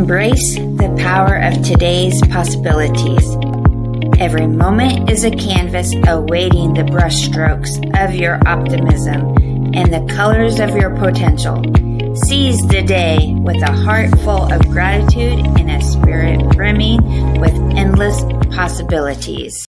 Embrace the power of today's possibilities. Every moment is a canvas awaiting the brushstrokes of your optimism and the colors of your potential. Seize the day with a heart full of gratitude and a spirit brimming with endless possibilities.